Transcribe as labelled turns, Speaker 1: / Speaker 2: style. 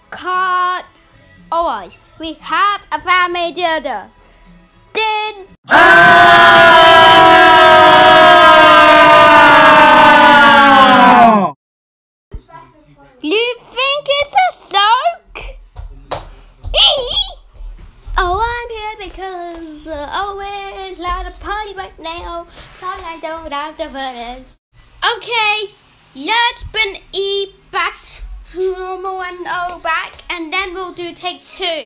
Speaker 1: Cut. Alright, we have a family dinner. Then. You think it's a soak? Oh, I'm here because always at a party right now, so I don't have the furnace. Okay, let's bring E back to normal and O back, and then we'll do take 2.